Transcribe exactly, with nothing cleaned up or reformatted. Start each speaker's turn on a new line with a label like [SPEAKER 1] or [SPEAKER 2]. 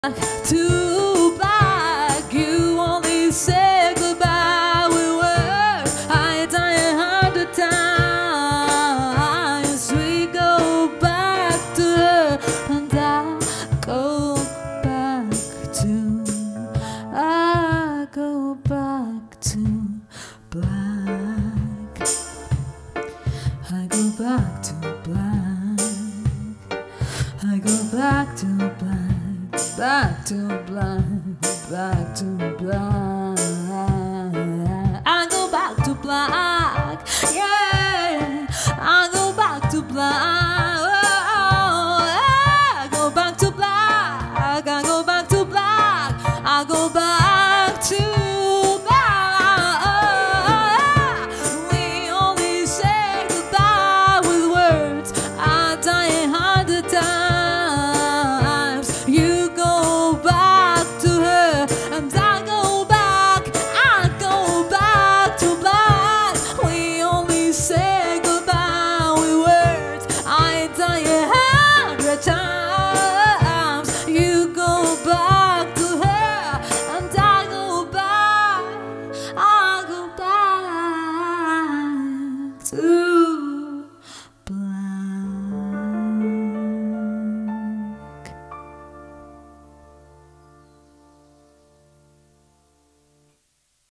[SPEAKER 1] To black, you only say goodbye with words. I die a hundred times. We go back to her, and I go back to, I go back to black. I go back to black. I go back to black. Back to black, back to black.